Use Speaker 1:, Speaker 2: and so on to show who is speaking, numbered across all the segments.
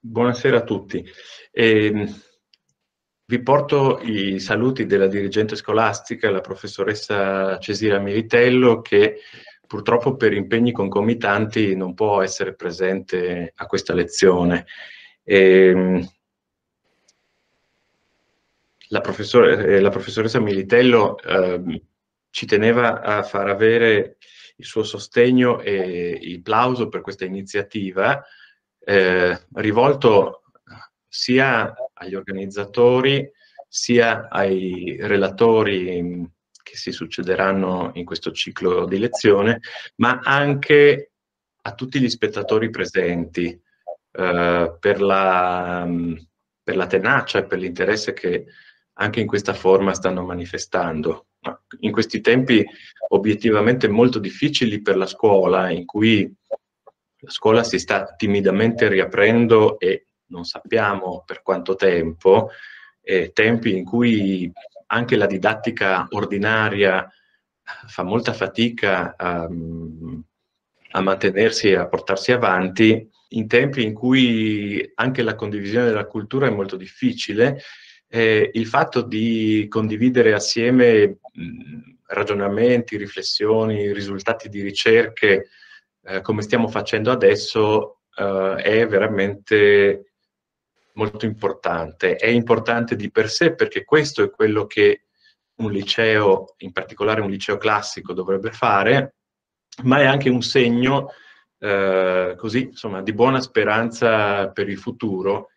Speaker 1: Buonasera a tutti. Vi porto i saluti della dirigente scolastica, la professoressa Cesira Militello, che purtroppo per impegni concomitanti non può essere presente a questa lezione. La professoressa Militello ci teneva a far avere il suo sostegno e il plauso per questa iniziativa, rivolto sia agli organizzatori sia ai relatori che si succederanno in questo ciclo di lezione, ma anche a tutti gli spettatori presenti per la tenacia e per l'interesse che anche in questa forma stanno manifestando. In questi tempi obiettivamente molto difficili per la scuola, in cui la scuola si sta timidamente riaprendo e non sappiamo per quanto tempo, tempi in cui anche la didattica ordinaria fa molta fatica a mantenersi e a portarsi avanti, in tempi in cui anche la condivisione della cultura è molto difficile. Il fatto di condividere assieme ragionamenti, riflessioni, risultati di ricerche, come stiamo facendo adesso, è veramente molto importante. È importante di per sé perché questo è quello che un liceo, in particolare un liceo classico, dovrebbe fare, ma è anche un segno così, insomma, di buona speranza per il futuro,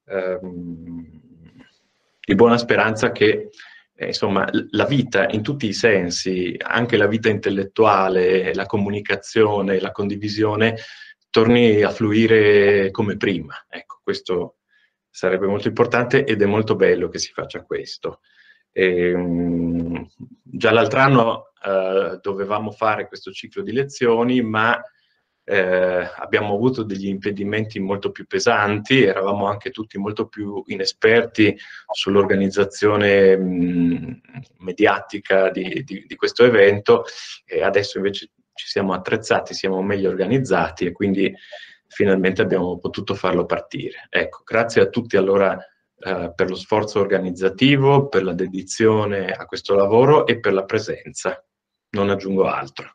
Speaker 1: di buona speranza che insomma, la vita in tutti i sensi, anche la vita intellettuale, la comunicazione, la condivisione, torni a fluire come prima. Ecco, questo sarebbe molto importante ed è molto bello che si faccia questo. Già l'altro anno dovevamo fare questo ciclo di lezioni, ma abbiamo avuto degli impedimenti molto più pesanti, eravamo anche tutti molto più inesperti sull'organizzazione mediatica di questo evento, e adesso invece ci siamo attrezzati, siamo meglio organizzati e quindi finalmente abbiamo potuto farlo partire. Ecco, grazie a tutti allora per lo sforzo organizzativo, per la dedizione a questo lavoro e per la presenza. Non aggiungo altro.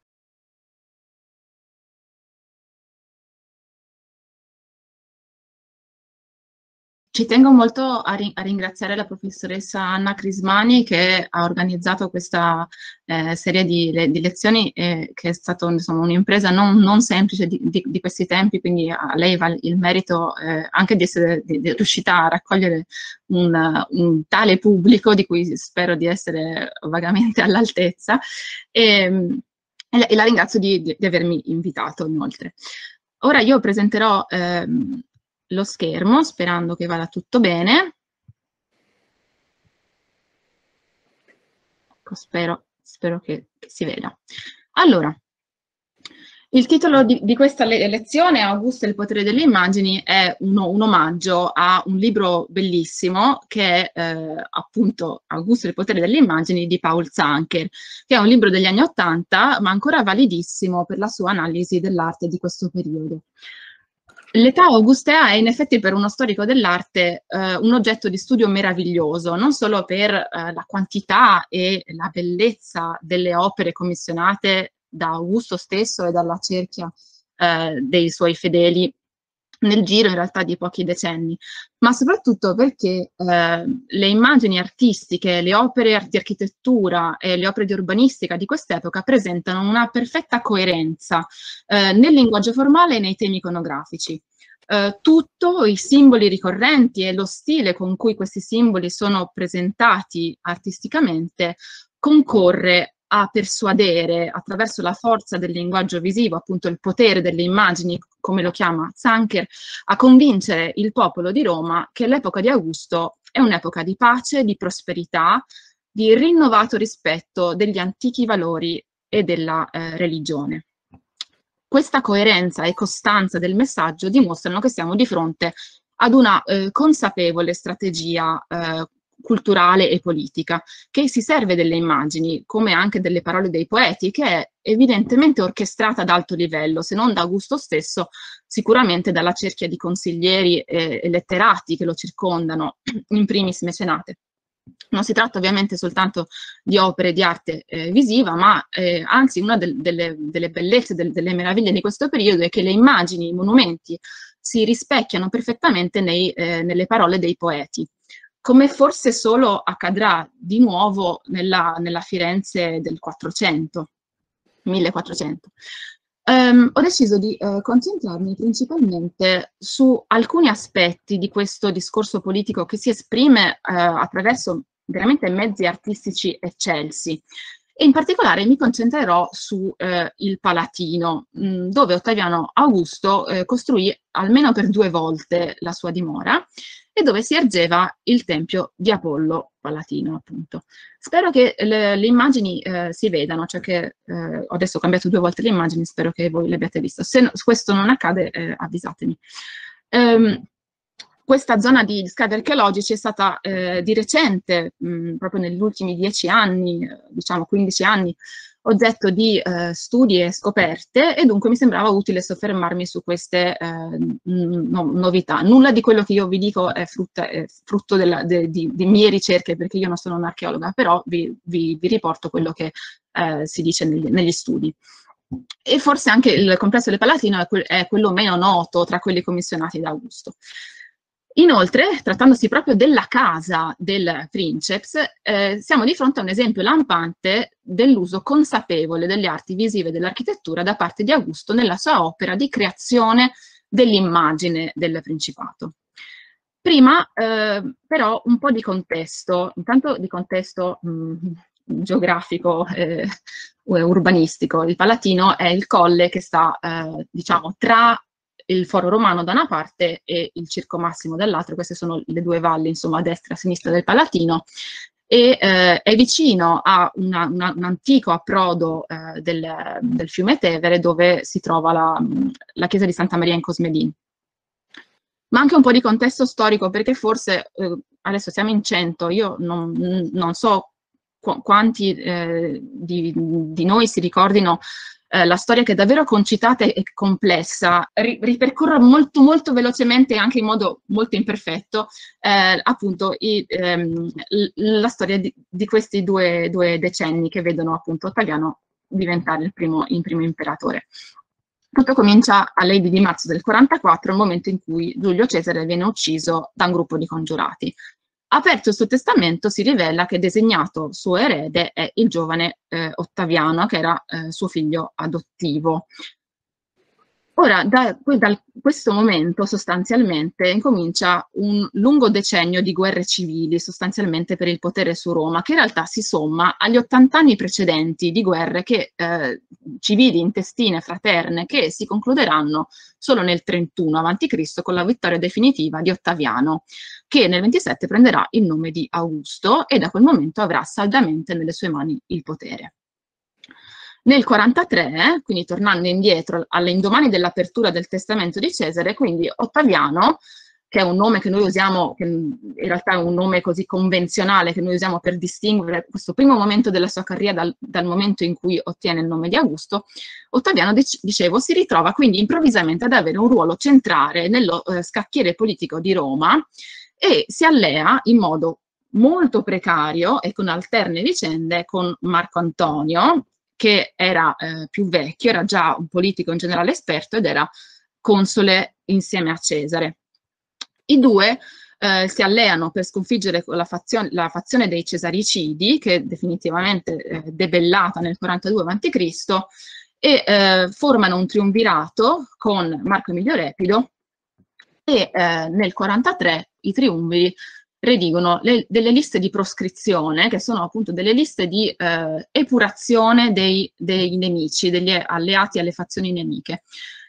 Speaker 2: Ci tengo molto a ringraziare la professoressa Anna Crismani che ha organizzato questa serie di lezioni, che è stata un'impresa non semplice di questi tempi, quindi a lei va il merito anche di essere riuscita a raccogliere un tale pubblico di cui spero di essere vagamente all'altezza, e la ringrazio di avermi invitato inoltre. Ora io presenterò lo schermo, sperando che vada tutto bene. Ecco, spero che si veda. Allora, il titolo di questa lezione, Augusto e il potere delle immagini, è un omaggio a un libro bellissimo che è appunto Augusto e il potere delle immagini di Paul Zanker, che è un libro degli anni '80, ma ancora validissimo per la sua analisi dell'arte di questo periodo. L'età augustea è in effetti per uno storico dell'arte un oggetto di studio meraviglioso, non solo per la quantità e la bellezza delle opere commissionate da Augusto stesso e dalla cerchia dei suoi fedeli nel giro in realtà di pochi decenni, ma soprattutto perché le immagini artistiche, le opere di architettura e le opere di urbanistica di quest'epoca presentano una perfetta coerenza nel linguaggio formale e nei temi iconografici. Tutto, i simboli ricorrenti e lo stile con cui questi simboli sono presentati artisticamente concorre a persuadere attraverso la forza del linguaggio visivo, appunto il potere delle immagini, come lo chiama Zanker, a convincere il popolo di Roma che l'epoca di Augusto è un'epoca di pace, di prosperità, di rinnovato rispetto degli antichi valori e della religione. Questa coerenza e costanza del messaggio dimostrano che siamo di fronte ad una consapevole strategia culturale e politica, che si serve delle immagini, come anche delle parole dei poeti, che è evidentemente orchestrata ad alto livello, se non da Augusto stesso, sicuramente dalla cerchia di consiglieri e letterati che lo circondano, in primis Mecenate. Non si tratta ovviamente soltanto di opere di arte visiva, ma anzi una delle bellezze, delle meraviglie di questo periodo è che le immagini, i monumenti si rispecchiano perfettamente nelle parole dei poeti, come forse solo accadrà di nuovo nella Firenze del 400, 1400. Ho deciso di concentrarmi principalmente su alcuni aspetti di questo discorso politico che si esprime attraverso veramente mezzi artistici eccelsi. E in particolare mi concentrerò su il Palatino, dove Ottaviano Augusto costruì almeno per 2 volte la sua dimora e dove si ergeva il tempio di Apollo Palatino, appunto. Spero che le immagini si vedano, cioè che adesso ho cambiato 2 volte le immagini, spero che voi le abbiate viste. Se questo non accade, avvisatemi. Questa zona di scavi archeologici è stata di recente, proprio negli ultimi 10 anni, diciamo 15 anni, oggetto di studi e scoperte, e dunque mi sembrava utile soffermarmi su queste novità. Nulla di quello che io vi dico è frutto di mie ricerche, perché io non sono un'archeologa, però vi riporto quello che si dice negli studi. E forse anche il complesso del Palatino è quello meno noto tra quelli commissionati da Augusto. Inoltre, trattandosi proprio della casa del princeps, siamo di fronte a un esempio lampante dell'uso consapevole delle arti visive dell'architettura da parte di Augusto nella sua opera di creazione dell'immagine del Principato. Prima, però, un po' di contesto, intanto di contesto geografico urbanistico. Il Palatino è il colle che sta, diciamo, tra il Foro Romano da una parte e il Circo Massimo dall'altra. Queste sono le 2 valli, insomma, a destra e a sinistra del Palatino, e è vicino a un antico approdo del fiume Tevere, dove si trova la chiesa di Santa Maria in Cosmedin. Ma anche un po' di contesto storico, perché forse adesso siamo in 100, io non so quanti di noi si ricordino la storia, che è davvero concitata e complessa. Ripercorro molto molto velocemente, anche in modo molto imperfetto, appunto la storia di questi due decenni che vedono appunto Ottaviano diventare il primo imperatore. Tutto comincia all'Edi di marzo del 44, il momento in cui Giulio Cesare viene ucciso da un gruppo di congiurati. Aperto il suo testamento, si rivela che designato suo erede è il giovane Ottaviano, che era suo figlio adottivo. Ora, da questo momento sostanzialmente incomincia un lungo decennio di guerre civili, sostanzialmente per il potere su Roma, che in realtà si somma agli 80 anni precedenti di guerre civili intestine, fraterne, che si concluderanno solo nel 31 a.C. con la vittoria definitiva di Ottaviano, che nel 27 prenderà il nome di Augusto e da quel momento avrà saldamente nelle sue mani il potere. Nel 43, quindi tornando indietro all'indomani dell'apertura del testamento di Cesare, quindi Ottaviano, che è un nome che noi usiamo, che in realtà è un nome così convenzionale che noi usiamo per distinguere questo primo momento della sua carriera dal momento in cui ottiene il nome di Augusto, Ottaviano, dicevo, si ritrova quindi improvvisamente ad avere un ruolo centrale nello scacchiere politico di Roma e si allea in modo molto precario e con alterne vicende con Marco Antonio, che era più vecchio, era già un politico in generale esperto ed era console insieme a Cesare. I due si alleano per sconfiggere la fazione dei Cesaricidi, che è definitivamente debellata nel 42 a.C., e formano un triumvirato con Marco Emilio Repido, e nel 43 i triumviri redigono delle liste di proscrizione, che sono appunto delle liste di epurazione dei nemici, degli alleati alle fazioni nemiche.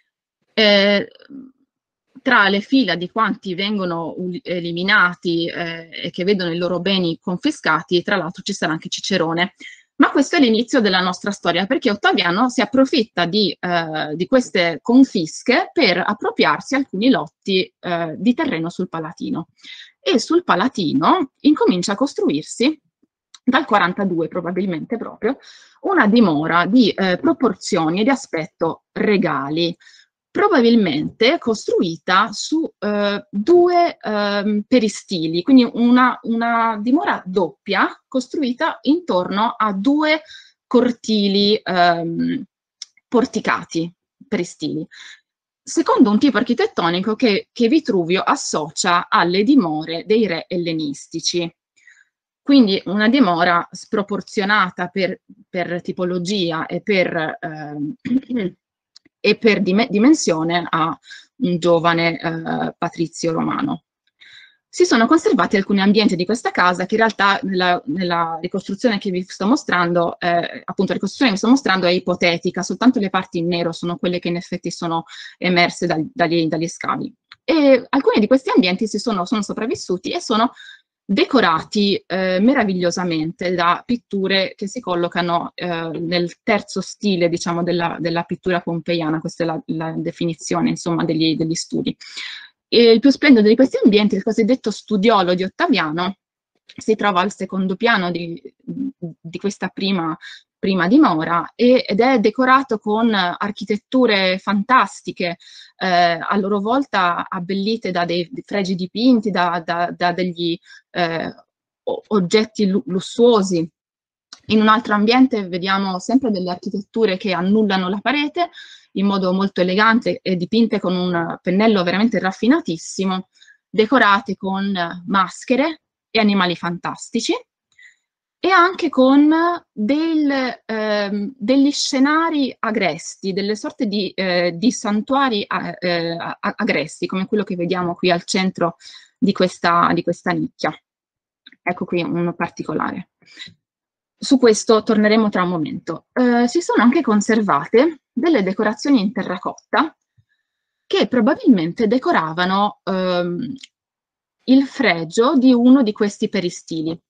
Speaker 2: Tra le fila di quanti vengono eliminati e che vedono i loro beni confiscati, tra l'altro ci sarà anche Cicerone, Ma questo è l'inizio della nostra storia, perché Ottaviano si approfitta di queste confische per appropriarsi alcuni lotti di terreno sul Palatino. E sul Palatino incomincia a costruirsi, dal 42 probabilmente proprio, una dimora di proporzioni e di aspetto regali, probabilmente costruita su due peristili, quindi una dimora doppia costruita intorno a due cortili porticati, peristili, secondo un tipo architettonico che Vitruvio associa alle dimore dei re ellenistici. Quindi una dimora sproporzionata per tipologia e per dimensione a un giovane patrizio romano. Si sono conservati alcuni ambienti di questa casa che in realtà nella ricostruzione che vi sto mostrando, appunto la ricostruzione che vi sto mostrando è ipotetica, soltanto le parti in nero sono quelle che in effetti sono emerse dagli scavi. E alcuni di questi ambienti sono sopravvissuti e sono decorati meravigliosamente da pitture che si collocano nel terzo stile, diciamo, della pittura pompeiana. Questa è la definizione, insomma, degli studi. E il più splendido di questi ambienti, il cosiddetto studiolo di Ottaviano, si trova al secondo piano di questa prima dimora ed è decorato con architetture fantastiche, a loro volta abbellite da dei fregi dipinti, da degli oggetti lussuosi. In un altro ambiente vediamo sempre delle architetture che annullano la parete in modo molto elegante e dipinte con un pennello veramente raffinatissimo, decorate con maschere e animali fantastici e anche con degli scenari agresti, delle sorte di santuari agresti, come quello che vediamo qui al centro di questa nicchia. Ecco qui uno particolare. Su questo torneremo tra un momento. Si sono anche conservate delle decorazioni in terracotta che probabilmente decoravano il fregio di uno di questi peristili.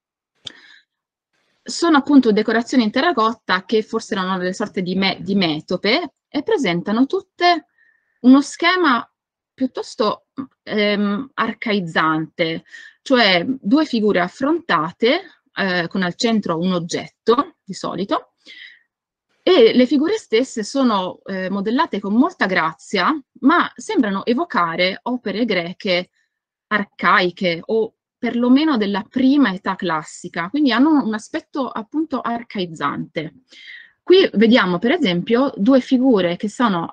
Speaker 2: Sono appunto decorazioni in terracotta che forse erano delle sorte di metope e presentano tutte uno schema piuttosto arcaizzante, cioè due figure affrontate con al centro un oggetto, di solito, e le figure stesse sono modellate con molta grazia, ma sembrano evocare opere greche arcaiche o perlomeno della prima età classica, quindi hanno un aspetto appunto arcaizzante. Qui vediamo per esempio due figure che sono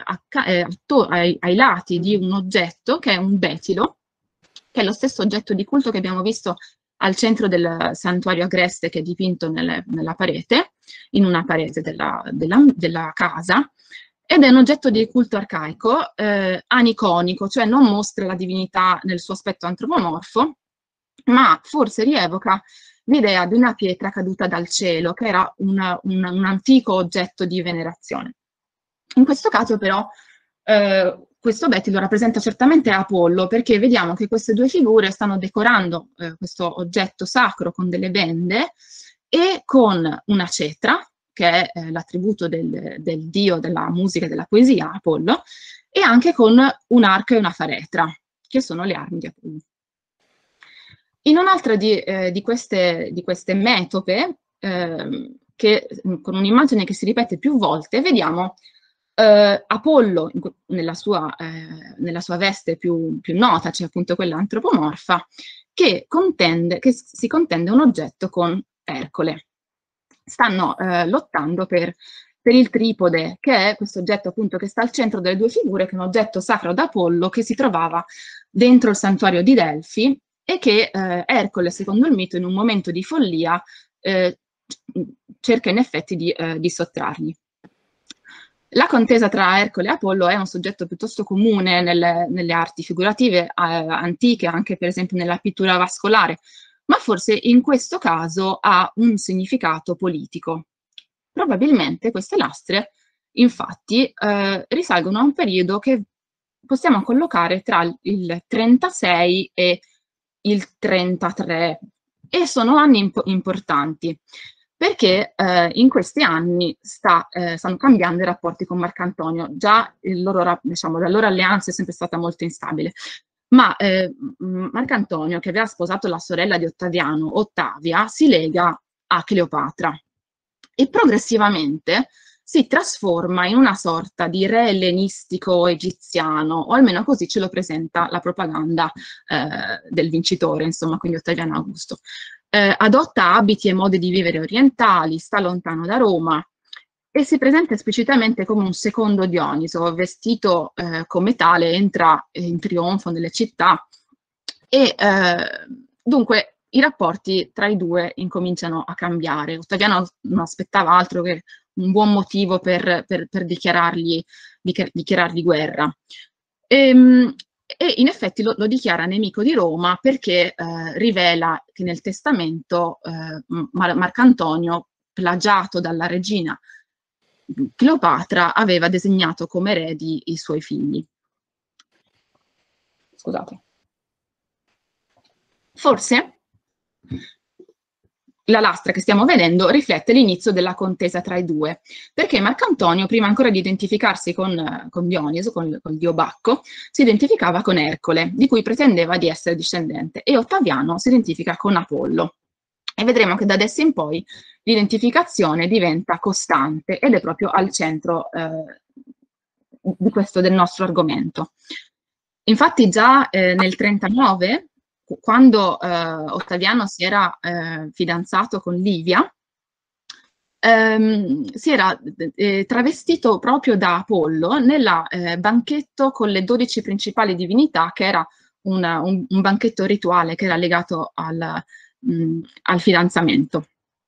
Speaker 2: ai lati di un oggetto che è un betilo, che è lo stesso oggetto di culto che abbiamo visto al centro del santuario agreste che è dipinto nella parete, in una parete della casa, ed è un oggetto di culto arcaico, aniconico, cioè non mostra la divinità nel suo aspetto antropomorfo, ma forse rievoca l'idea di una pietra caduta dal cielo, che era un antico oggetto di venerazione. In questo caso però questo betilo rappresenta certamente Apollo, perché vediamo che queste due figure stanno decorando questo oggetto sacro con delle bende e con una cetra, che è l'attributo del dio della musica e della poesia, Apollo, e anche con un arco e una faretra, che sono le armi di Apollo. In un'altra di queste metope, con un'immagine che si ripete più volte, vediamo Apollo nella sua veste più nota, cioè appunto quella antropomorfa, che si contende un oggetto con Ercole. Stanno lottando per il tripode, che è questo oggetto appunto che sta al centro delle due figure, che è un oggetto sacro ad Apollo che si trovava dentro il santuario di Delfi e che Ercole, secondo il mito, in un momento di follia cerca in effetti di sottrargli. La contesa tra Ercole e Apollo è un soggetto piuttosto comune nelle arti figurative antiche, anche per esempio nella pittura vascolare, ma forse in questo caso ha un significato politico. Probabilmente queste lastre, infatti, risalgono a un periodo che possiamo collocare tra il 36 e il 33, e sono anni importanti. perché in questi anni stanno cambiando i rapporti con Marcantonio. Già diciamo, la loro alleanza è sempre stata molto instabile, ma Marcantonio, che aveva sposato la sorella di Ottaviano, Ottavia, si lega a Cleopatra e progressivamente si trasforma in una sorta di re ellenistico egiziano, o almeno così ce lo presenta la propaganda del vincitore, insomma, quindi Ottaviano Augusto. Adotta abiti e modi di vivere orientali, sta lontano da Roma e si presenta esplicitamente come un secondo Dioniso, vestito come tale, entra in trionfo nelle città e dunque i rapporti tra i due incominciano a cambiare. Ottaviano non aspettava altro che un buon motivo per dichiarargli guerra. E in effetti lo dichiara nemico di Roma perché rivela che nel testamento Marcantonio, plagiato dalla regina Cleopatra, aveva designato come eredi i suoi figli. Scusate. Forse la lastra che stiamo vedendo riflette l'inizio della contesa tra i due, perché Marcantonio, prima ancora di identificarsi con Dioniso, con il dio Bacco, si identificava con Ercole, di cui pretendeva di essere discendente, e Ottaviano si identifica con Apollo. E vedremo che da adesso in poi l'identificazione diventa costante ed è proprio al centro del nostro argomento. Infatti già nel 39, quando Ottaviano si era fidanzato con Livia, si era travestito proprio da Apollo nel banchetto con le 12 principali divinità, che era un banchetto rituale che era legato al fidanzamento.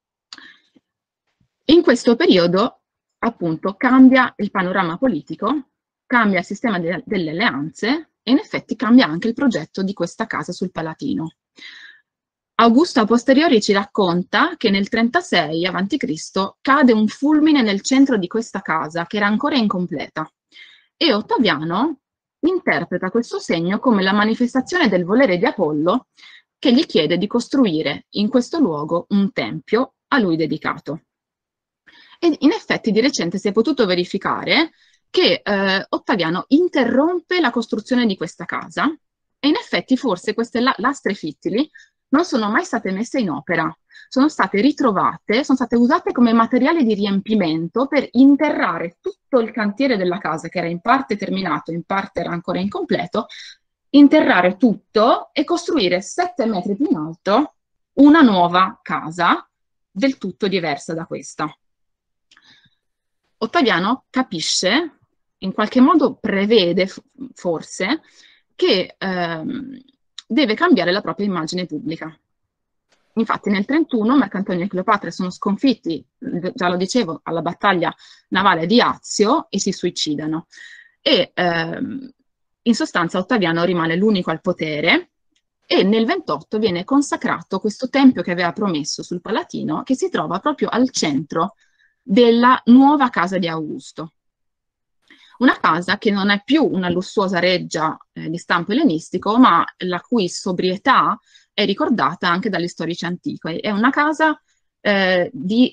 Speaker 2: In questo periodo, appunto, cambia il panorama politico, cambia il sistema delle alleanze e in effetti cambia anche il progetto di questa casa sul Palatino. Augusto a posteriori ci racconta che nel 36 a.C. cade un fulmine nel centro di questa casa, che era ancora incompleta, e Ottaviano interpreta questo segno come la manifestazione del volere di Apollo, che gli chiede di costruire in questo luogo un tempio a lui dedicato. E in effetti di recente si è potuto verificare che Ottaviano interrompe la costruzione di questa casa e in effetti forse queste lastre fittili non sono mai state messe in opera, sono state ritrovate, sono state usate come materiale di riempimento per interrare tutto il cantiere della casa, che era in parte terminato, in parte era ancora incompleto, interrare tutto e costruire 7 metri più in alto una nuova casa del tutto diversa da questa. Ottaviano capisce, in qualche modo prevede forse, che deve cambiare la propria immagine pubblica. Infatti nel 31 Marcantonio e Cleopatra sono sconfitti, già lo dicevo, alla battaglia navale di Azio e si suicidano. E in sostanza Ottaviano rimane l'unico al potere e nel 28 viene consacrato questo tempio che aveva promesso sul Palatino, che si trova proprio al centro della nuova casa di Augusto. Una casa che non è più una lussuosa reggia di stampo ellenistico, ma la cui sobrietà è ricordata anche dagli storici antichi. È una casa di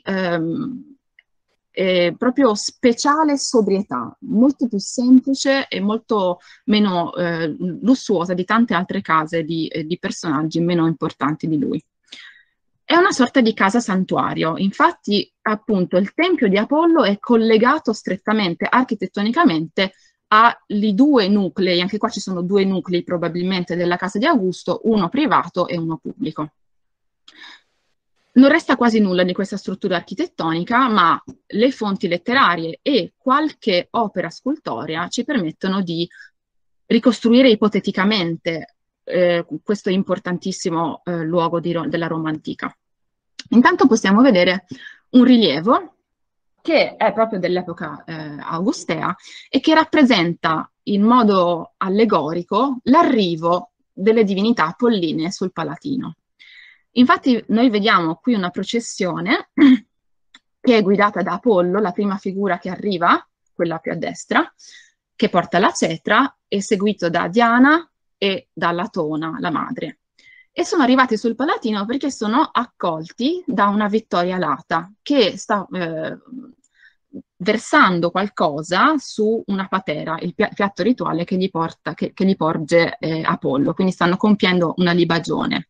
Speaker 2: proprio speciale sobrietà, molto più semplice e molto meno lussuosa di tante altre case di personaggi meno importanti di lui. È una sorta di casa santuario, infatti appunto il tempio di Apollo è collegato strettamente architettonicamente ai 2 nuclei, anche qua ci sono 2 nuclei probabilmente della casa di Augusto, uno privato e uno pubblico. Non resta quasi nulla di questa struttura architettonica, ma le fonti letterarie e qualche opera scultorea ci permettono di ricostruire ipoteticamente questo importantissimo luogo della Roma antica. Intanto possiamo vedere un rilievo che è proprio dell'epoca augustea e che rappresenta in modo allegorico l'arrivo delle divinità apollinee sul Palatino. Infatti noi vediamo qui una processione che è guidata da Apollo, la prima figura che arriva, quella più a destra, che porta la cetra, e seguito da Diana e da Latona, la madre. e sono arrivati sul Palatino perché sono accolti da una Vittoria Lata che sta versando qualcosa su una patera, il piatto rituale che gli porge Apollo, quindi stanno compiendo una libagione.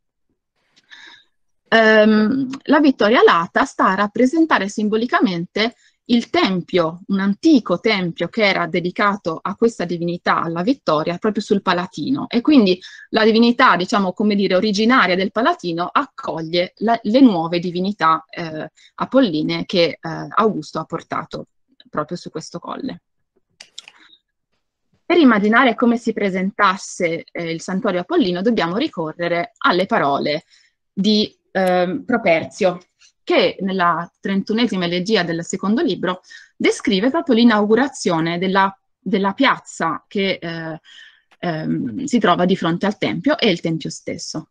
Speaker 2: La Vittoria Lata sta a rappresentare simbolicamente il tempio, un antico tempio che era dedicato a questa divinità, alla Vittoria, proprio sul Palatino. E quindi la divinità, diciamo, come dire, originaria del Palatino accoglie le nuove divinità apolline che Augusto ha portato proprio su questo colle. Per immaginare come si presentasse il santuario apollino dobbiamo ricorrere alle parole di Properzio, che nella 31esima elegia del secondo libro descrive proprio l'inaugurazione della piazza che si trova di fronte al Tempio e il Tempio stesso.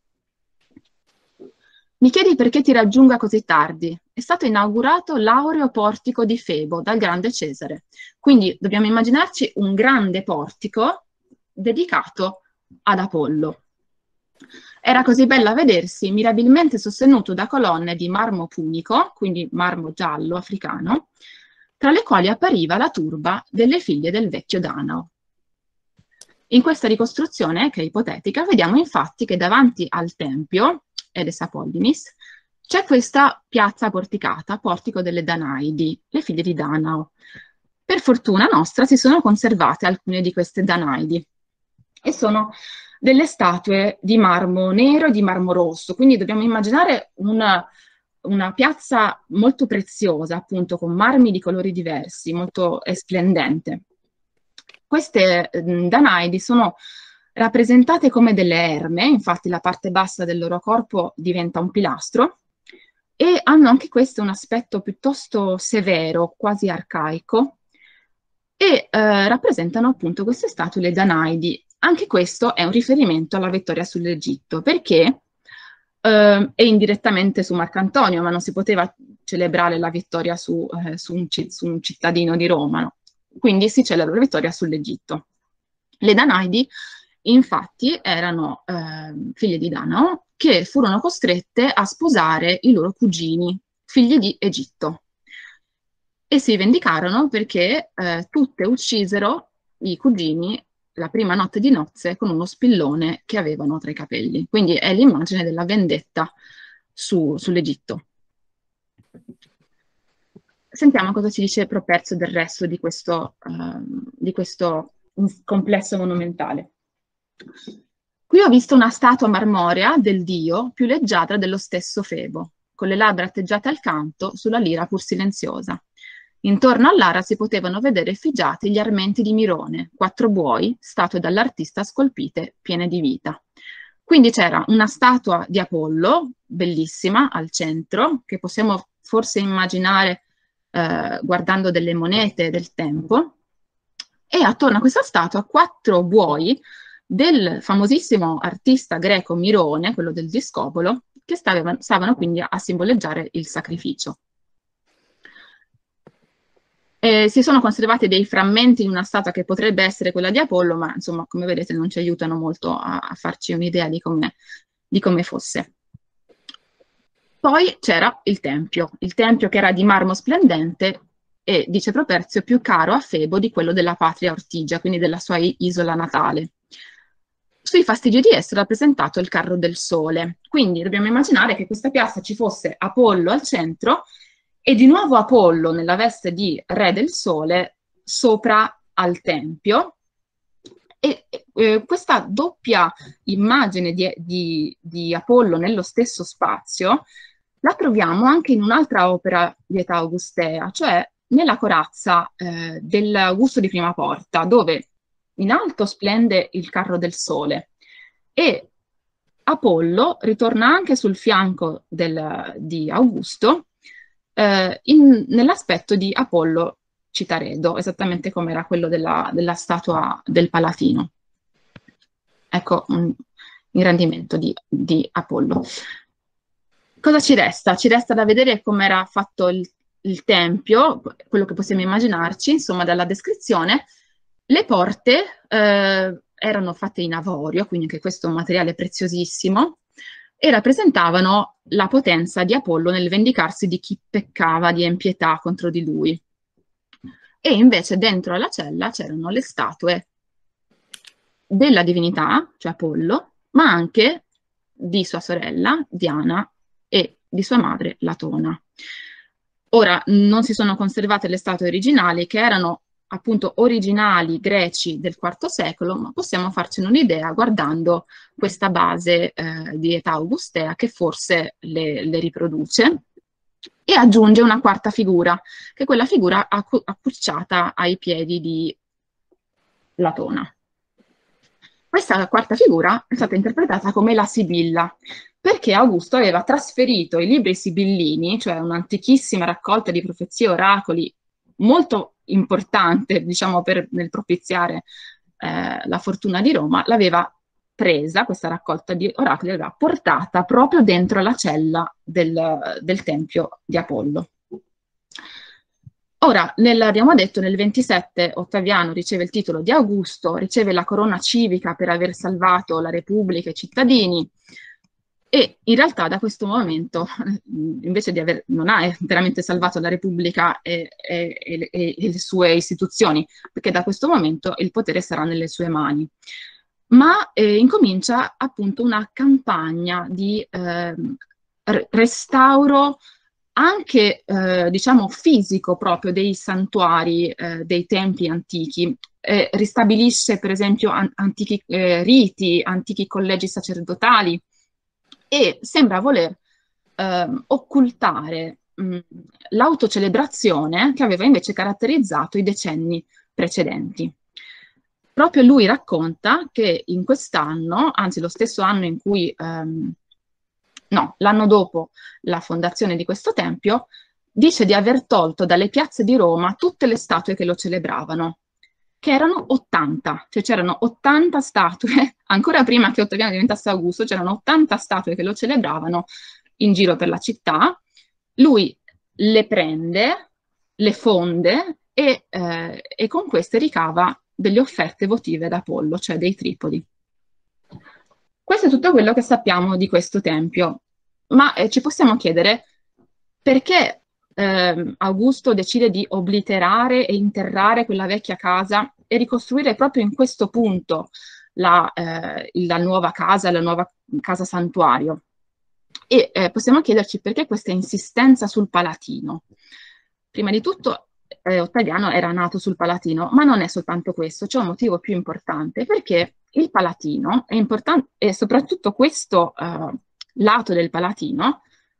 Speaker 2: Mi chiedi perché ti raggiunga così tardi? È stato inaugurato l'aureo portico di Febo dal grande Cesare. Quindi dobbiamo immaginarci un grande portico dedicato ad Apollo. Era così bello a vedersi, mirabilmente sostenuto da colonne di marmo punico, quindi marmo giallo africano, tra le quali appariva la turba delle figlie del vecchio Danao. In questa ricostruzione, che è ipotetica, vediamo infatti che davanti al tempio, Edes Apollinis, c'è questa piazza porticata, portico delle Danaidi, le figlie di Danao. Per fortuna nostra si sono conservate alcune di queste Danaidi e sono delle statue di marmo nero e di marmo rosso, quindi dobbiamo immaginare una piazza molto preziosa, appunto, con marmi di colori diversi, molto splendente. Queste Danaidi sono rappresentate come delle erme, infatti la parte bassa del loro corpo diventa un pilastro, e hanno anche questo un aspetto piuttosto severo, quasi arcaico, e rappresentano appunto queste statue, le Danaidi. Anche questo è un riferimento alla vittoria sull'Egitto, perché e indirettamente su Marcantonio, ma non si poteva celebrare la vittoria su un cittadino di Roma, no? Quindi si celebra la vittoria sull'Egitto. Le Danaidi, infatti, erano figlie di Danao che furono costrette a sposare i loro cugini, figli di Egitto. E si vendicarono perché tutte uccisero i cugini la prima notte di nozze con uno spillone che avevano tra i capelli. Quindi è l'immagine della vendetta sull'Egitto. Sentiamo cosa ci dice Properzio del resto di questo complesso monumentale. Qui ho visto una statua marmorea del dio più leggiadra dello stesso Febo, con le labbra atteggiate al canto sulla lira pur silenziosa. Intorno all'ara si potevano vedere effigiati gli armenti di Mirone, 4 buoi, statue dall'artista scolpite, piene di vita. Quindi c'era una statua di Apollo, bellissima, al centro, che possiamo forse immaginare guardando delle monete del tempo, e attorno a questa statua 4 buoi del famosissimo artista greco Mirone, quello del discopolo, che stavano quindi a simboleggiare il sacrificio. Si sono conservati dei frammenti di una statua che potrebbe essere quella di Apollo, ma insomma, come vedete, non ci aiutano molto a farci un'idea di come fosse. Poi c'era il tempio che era di marmo splendente e, dice Properzio, più caro a Febo di quello della patria Ortigia, quindi della sua isola natale. Sui fastigi di esso è rappresentato il carro del sole, quindi dobbiamo immaginare che questa piazza ci fosse Apollo al centro e di nuovo Apollo nella veste di re del sole sopra al tempio. E questa doppia immagine di Apollo nello stesso spazio la troviamo anche in un'altra opera di età augustea, cioè nella corazza dell'Augusto di Prima Porta, dove in alto splende il carro del sole e Apollo ritorna anche sul fianco di Augusto nell'aspetto di Apollo Citaredo, esattamente come era quello della statua del Palatino. Ecco un ingrandimento di Apollo. Cosa ci resta? Ci resta da vedere come era fatto il tempio, quello che possiamo immaginarci, insomma, dalla descrizione. Le porte erano fatte in avorio, quindi anche questo è un materiale preziosissimo, e rappresentavano la potenza di Apollo nel vendicarsi di chi peccava di impietà contro di lui. E invece dentro alla cella c'erano le statue della divinità, cioè Apollo, ma anche di sua sorella Diana e di sua madre Latona. Ora, non si sono conservate le statue originali, che erano appunto originali greci del IV secolo, ma possiamo farcene un'idea guardando questa base di età augustea che forse le riproduce e aggiunge una quarta figura, che è quella figura accucciata ai piedi di Latona. Questa quarta figura è stata interpretata come la Sibilla, perché Augusto aveva trasferito i libri sibillini, cioè un'antichissima raccolta di profezie e oracoli molto importante, diciamo, nel propiziare la fortuna di Roma, l'aveva presa, questa raccolta di oracoli, l'aveva portata proprio dentro la cella del tempio di Apollo. Ora, abbiamo detto, nel 27 Ottaviano riceve il titolo di Augusto, riceve la corona civica per aver salvato la Repubblica e i cittadini, e in realtà da questo momento, invece di non ha veramente salvato la Repubblica e le sue istituzioni, perché da questo momento il potere sarà nelle sue mani, ma incomincia appunto una campagna di restauro anche, diciamo, fisico proprio dei santuari, dei templi antichi. Ristabilisce per esempio antichi riti, antichi collegi sacerdotali, e sembra voler occultare l'autocelebrazione che aveva invece caratterizzato i decenni precedenti. Proprio lui racconta che in quest'anno, anzi lo stesso anno in cui, no, l'anno dopo la fondazione di questo tempio, dice di aver tolto dalle piazze di Roma tutte le statue che lo celebravano, che erano 80, cioè c'erano 80 statue, ancora prima che Ottaviano diventasse Augusto, c'erano 80 statue che lo celebravano in giro per la città. Lui le prende, le fonde e con queste ricava delle offerte votive ad Apollo, cioè dei tripodi. Questo è tutto quello che sappiamo di questo tempio, ma ci possiamo chiedere perché Augusto decide di obliterare e interrare quella vecchia casa e ricostruire proprio in questo punto la nuova casa santuario. E possiamo chiederci perché questa insistenza sul Palatino. Prima di tutto Ottaviano era nato sul Palatino, ma non è soltanto questo, c'è un motivo più importante, perché il Palatino è importante, e soprattutto questo lato del Palatino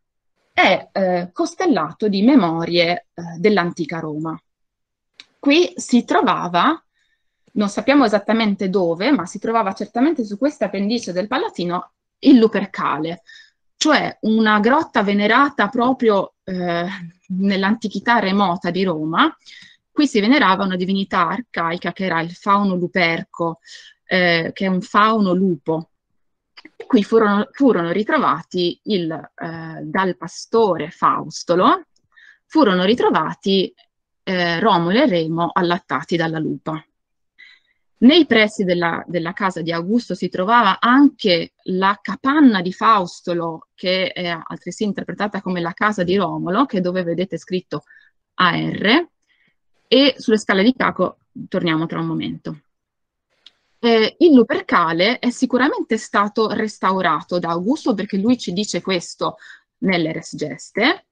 Speaker 2: è costellato di memorie dell'antica Roma. Qui si trovava, non sappiamo esattamente dove, ma si trovava certamente su questa pendice del Palatino il Lupercale, cioè una grotta venerata proprio nell'antichità remota di Roma. Qui si venerava una divinità arcaica che era il Fauno Luperco, che è un fauno lupo. E qui furono ritrovati dal pastore Faustolo, furono ritrovati Romolo e Remo allattati dalla lupa. Nei pressi della casa di Augusto si trovava anche la capanna di Faustolo, che è altresì interpretata come la casa di Romolo, che è dove vedete scritto AR, e sulle scale di Caco torniamo tra un momento. Il Lupercale è sicuramente stato restaurato da Augusto, perché lui ci dice questo nelle Res Geste,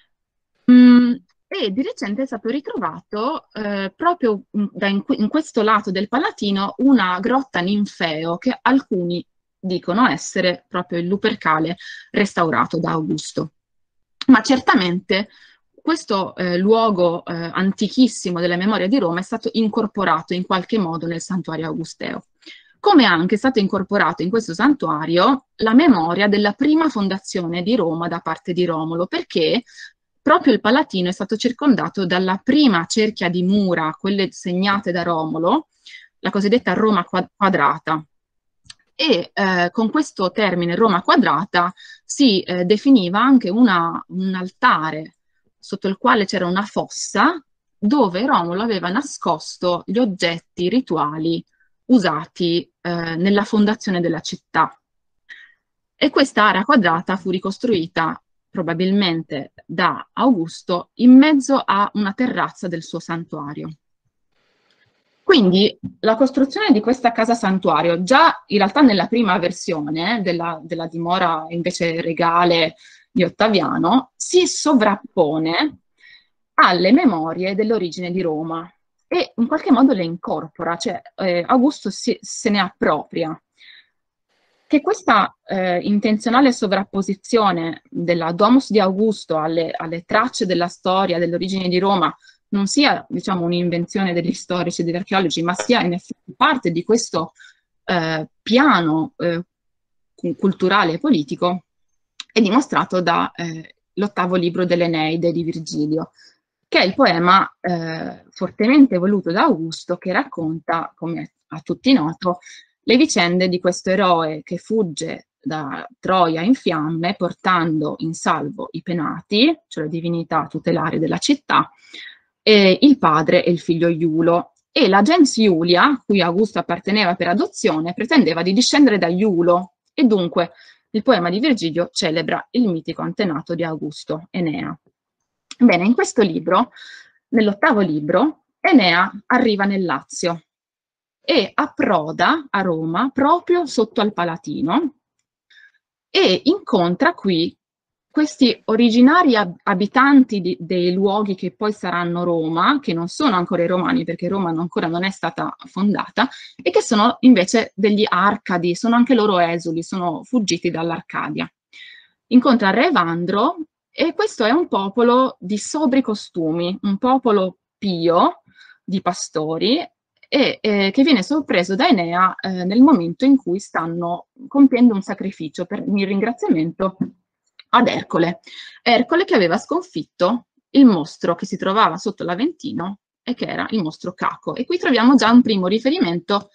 Speaker 2: e di recente è stato ritrovato proprio in questo lato del Palatino una grotta ninfeo che alcuni dicono essere proprio il Lupercale restaurato da Augusto. Ma certamente questo luogo antichissimo della memoria di Roma è stato incorporato in qualche modo nel santuario augusteo. Come anche è stato incorporato in questo santuario la memoria della prima fondazione di Roma da parte di Romolo, perché proprio il Palatino è stato circondato dalla prima cerchia di mura, quelle segnate da Romolo, la cosiddetta Roma quadrata. E con questo termine Roma quadrata si definiva anche un altare sotto il quale c'era una fossa dove Romolo aveva nascosto gli oggetti rituali usati nella fondazione della città. E questa area quadrata fu ricostruita probabilmente da Augusto in mezzo a una terrazza del suo santuario. Quindi la costruzione di questa casa santuario, già in realtà nella prima versione della dimora invece regale di Ottaviano, si sovrappone alle memorie dell'origine di Roma e in qualche modo le incorpora, cioè Augusto se ne appropria. Che questa intenzionale sovrapposizione della Domus di Augusto alle tracce della storia, delle origini di Roma, non sia, diciamo, un'invenzione degli storici e degli archeologi, ma sia in effetti parte di questo piano culturale e politico, è dimostrato dall'ottavo libro dell'Eneide di Virgilio, che è il poema fortemente voluto da Augusto, che racconta, come a tutti noto, le vicende di questo eroe che fugge da Troia in fiamme, portando in salvo i penati, cioè le divinità tutelari della città, e il padre e il figlio Iulo. E la gens Iulia, cui Augusto apparteneva per adozione, pretendeva di discendere da Iulo, e dunque il poema di Virgilio celebra il mitico antenato di Augusto, Enea. Bene, in questo libro, nell'ottavo libro, Enea arriva nel Lazio e approda a Roma proprio sotto al Palatino e incontra qui questi originari abitanti dei luoghi che poi saranno Roma, che non sono ancora i romani perché Roma ancora non è stata fondata, e che sono invece degli Arcadi, sono anche loro esuli, sono fuggiti dall'Arcadia. Incontra Re Evandro e questo è un popolo di sobri costumi, un popolo pio di pastori, e che viene sorpreso da Enea nel momento in cui stanno compiendo un sacrificio in ringraziamento ad Ercole. Ercole che aveva sconfitto il mostro che si trovava sotto l'Aventino e che era il mostro Caco. E qui troviamo già un primo riferimento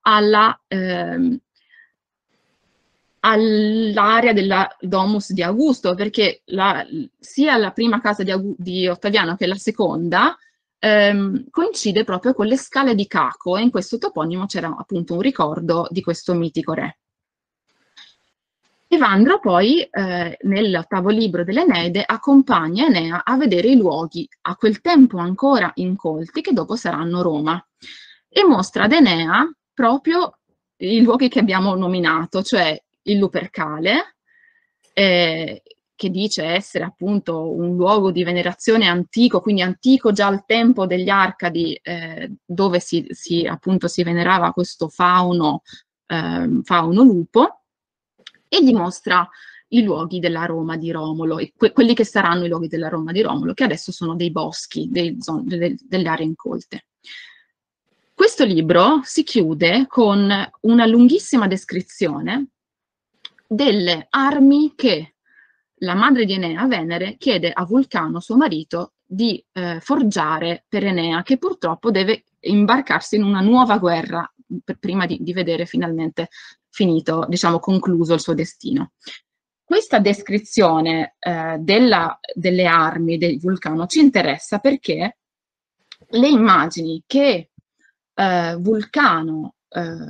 Speaker 2: all'area della Domus di Augusto, perché sia la prima casa di Ottaviano che la seconda coincide proprio con le scale di Caco, e in questo toponimo c'era appunto un ricordo di questo mitico re. Evandro poi, nell'ottavo libro dell'Eneide, accompagna Enea a vedere i luoghi, a quel tempo ancora incolti, che dopo saranno Roma, e mostra ad Enea proprio i luoghi che abbiamo nominato, cioè il Lupercale, che dice essere appunto un luogo di venerazione antico, quindi antico già al tempo degli Arcadi, dove appunto si venerava questo fauno lupo, e gli mostra i luoghi della Roma di Romolo, e quelli che saranno i luoghi della Roma di Romolo, che adesso sono dei boschi, delle aree incolte. Questo libro si chiude con una lunghissima descrizione delle armi che la madre di Enea, Venere, chiede a Vulcano, suo marito, di forgiare per Enea, che purtroppo deve imbarcarsi in una nuova guerra prima di vedere finalmente finito, diciamo, concluso il suo destino. Questa descrizione delle armi del Vulcano ci interessa perché le immagini che Vulcano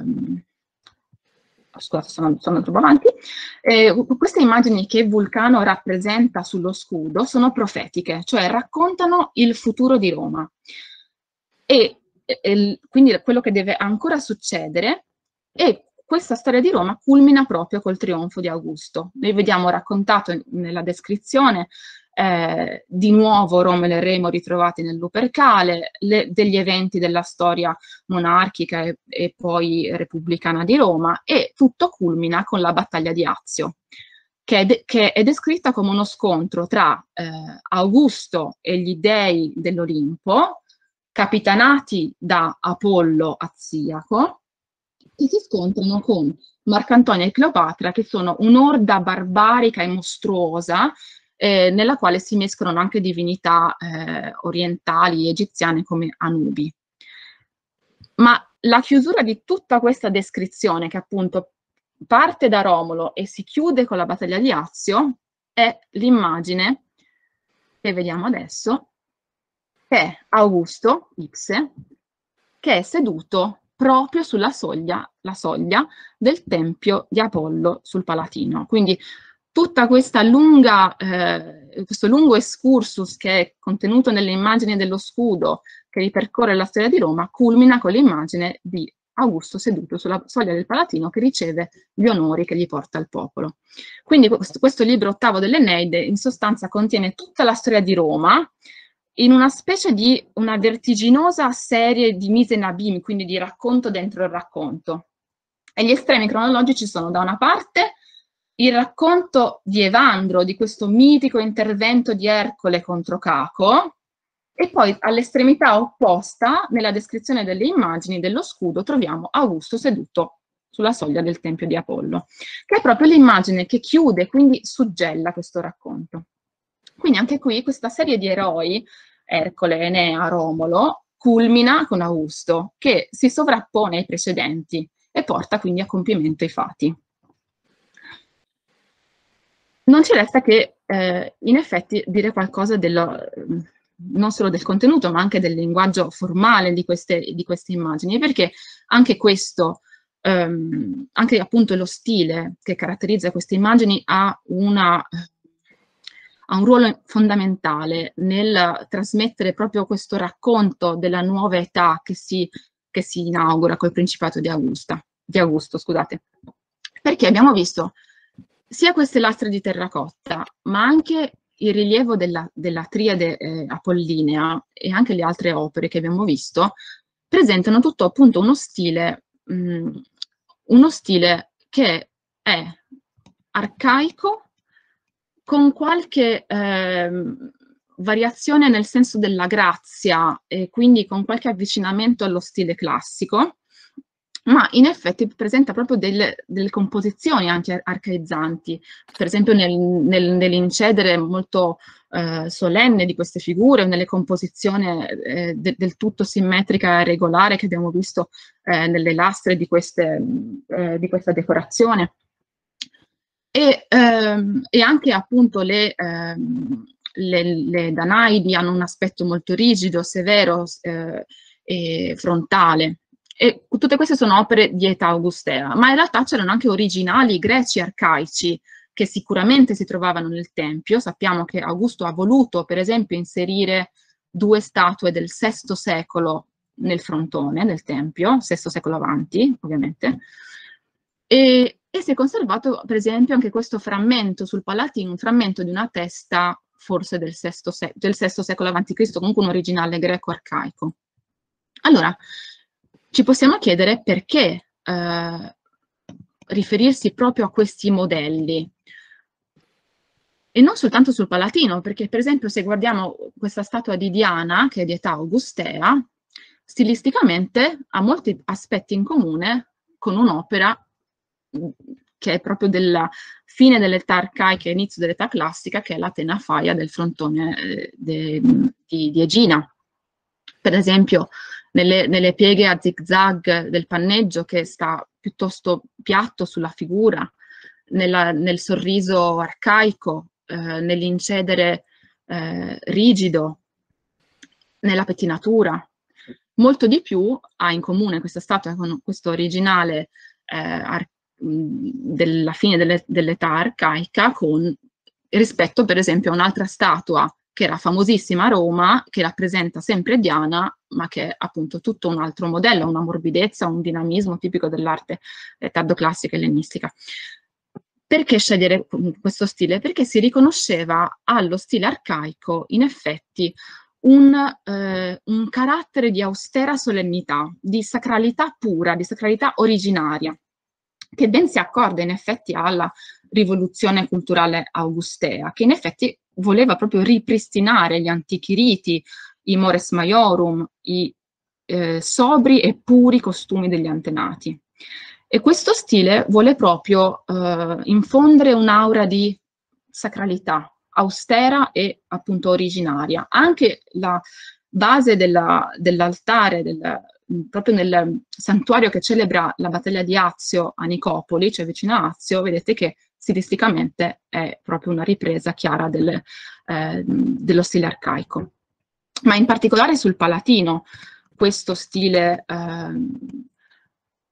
Speaker 2: scusate, sono troppo avanti. Queste immagini che Vulcano rappresenta sullo scudo sono profetiche, cioè raccontano il futuro di Roma. E quindi quello che deve ancora succedere, e questa storia di Roma culmina proprio col trionfo di Augusto. Noi vediamo raccontato nella descrizione di nuovo Romolo e Remo ritrovati nel Lupercale, degli eventi della storia monarchica e poi repubblicana di Roma, e tutto culmina con la battaglia di Azio, che è descritta come uno scontro tra Augusto e gli dei dell'Olimpo, capitanati da Apollo Aziaco, che si scontrano con Marcantonio e Cleopatra, che sono un'orda barbarica e mostruosa, nella quale si mescolano anche divinità orientali, egiziane come Anubi. Ma la chiusura di tutta questa descrizione, che appunto parte da Romolo e si chiude con la battaglia di Azio, è l'immagine che vediamo adesso, che è Augusto, Ipse, che è seduto proprio sulla soglia, la soglia del Tempio di Apollo sul Palatino. Quindi tutta questa questo lungo excursus che è contenuto nelle immagini dello scudo che ripercorre la storia di Roma culmina con l'immagine di Augusto seduto sulla soglia del Palatino che riceve gli onori che gli porta il popolo. Quindi questo libro ottavo dell'Eneide in sostanza contiene tutta la storia di Roma in una specie di una vertiginosa serie di mise in abîme, quindi di racconto dentro il racconto. E gli estremi cronologici sono da una parte il racconto di Evandro, di questo mitico intervento di Ercole contro Caco, e poi all'estremità opposta, nella descrizione delle immagini dello scudo, troviamo Augusto seduto sulla soglia del Tempio di Apollo, che è proprio l'immagine che chiude, quindi suggella questo racconto. Quindi anche qui questa serie di eroi, Ercole, Enea, Romolo, culmina con Augusto, che si sovrappone ai precedenti e porta quindi a compimento i fati. Non ci resta che in effetti dire qualcosa non solo del contenuto, ma anche del linguaggio formale di queste immagini, perché anche questo, anche appunto lo stile che caratterizza queste immagini ha un ruolo fondamentale nel trasmettere proprio questo racconto della nuova età che si inaugura col Principato di Augusto, scusate. Perché abbiamo visto sia queste lastre di terracotta, ma anche il rilievo della triade apollinea e anche le altre opere che abbiamo visto, presentano tutto appunto uno stile che è arcaico, con qualche variazione nel senso della grazia e quindi con qualche avvicinamento allo stile classico, ma in effetti presenta proprio delle composizioni anche arcaizzanti, per esempio nell'incedere molto solenne di queste figure, nelle composizioni del tutto simmetrica e regolare che abbiamo visto nelle lastre di questa decorazione. E anche appunto le Danaidi hanno un aspetto molto rigido, severo e frontale. E tutte queste sono opere di età augustea, ma in realtà c'erano anche originali greci arcaici che sicuramente si trovavano nel Tempio. Sappiamo che Augusto ha voluto, per esempio, inserire 2 statue del VI secolo nel frontone del Tempio, VI secolo avanti, ovviamente, e si è conservato, per esempio, anche questo frammento sul Palatino, un frammento di una testa forse del VI secolo a.C., comunque un originale greco-arcaico. Allora, ci possiamo chiedere perché riferirsi proprio a questi modelli. E non soltanto sul Palatino, perché per esempio se guardiamo questa statua di Diana, che è di età augustea, stilisticamente ha molti aspetti in comune con un'opera che è proprio della fine dell'età arcaica e inizio dell'età classica, che è l'Atena Faia del frontone di Egina. Per esempio, nelle pieghe a zigzag del panneggio che sta piuttosto piatto sulla figura, nel sorriso arcaico, nell'incedere rigido, nella pettinatura. Molto di più ha in comune questa statua con questo originale della fine dell'età arcaica rispetto per esempio a un'altra statua che era famosissima a Roma, che rappresenta sempre Diana, ma che è appunto tutto un altro modello, una morbidezza, un dinamismo tipico dell'arte tardoclassica ellenistica. Perché scegliere questo stile? Perché si riconosceva allo stile arcaico, in effetti, un carattere di austera solennità, di sacralità pura, di sacralità originaria, che ben si accorda in effetti alla rivoluzione culturale augustea, che in effetti voleva proprio ripristinare gli antichi riti, i mores maiorum, i sobri e puri costumi degli antenati. E questo stile vuole proprio infondere un'aura di sacralità, austera e appunto originaria. Anche la base dell'altare, proprio nel santuario che celebra la battaglia di Azio a Nicopoli, cioè vicino a Azio, vedete che stilisticamente è proprio una ripresa chiara dello stile arcaico. Ma in particolare sul Palatino questo stile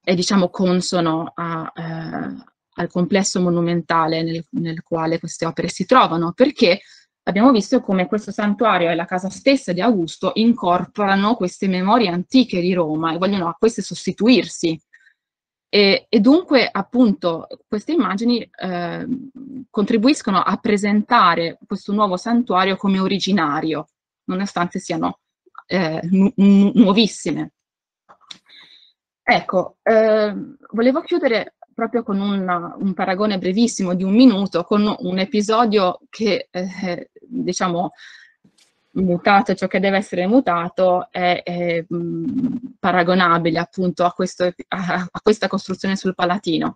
Speaker 2: è diciamo consono al complesso monumentale nel quale queste opere si trovano, perché abbiamo visto come questo santuario e la casa stessa di Augusto incorporano queste memorie antiche di Roma e vogliono a queste sostituirsi. E dunque, appunto, queste immagini contribuiscono a presentare questo nuovo santuario come originario, nonostante siano nuovissime. Ecco, volevo chiudere proprio con un paragone brevissimo di 1 minuto, con un episodio che, diciamo, mutato ciò che deve essere mutato, è paragonabile appunto a questa costruzione sul Palatino.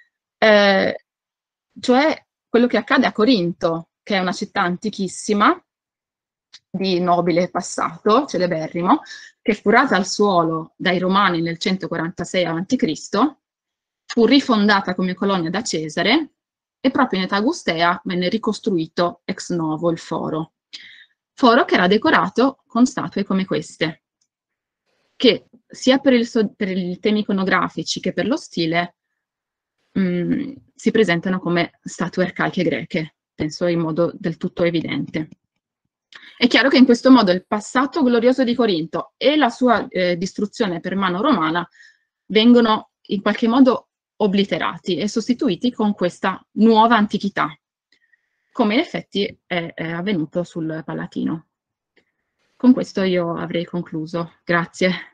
Speaker 2: Cioè quello che accade a Corinto, che è una città antichissima, di nobile passato, celeberrimo, che fu rasa al suolo dai Romani nel 146 a.C., fu rifondata come colonia da Cesare e proprio in età augustea venne ricostruito ex novo il foro. Foro che era decorato con statue come queste, che sia per i temi iconografici che per lo stile si presentano come statue arcaiche greche, penso in modo del tutto evidente. È chiaro che in questo modo il passato glorioso di Corinto e la sua distruzione per mano romana vengono in qualche modo obliterati e sostituiti con questa nuova antichità, come in effetti è avvenuto sul Palatino. Con questo io avrei concluso. Grazie.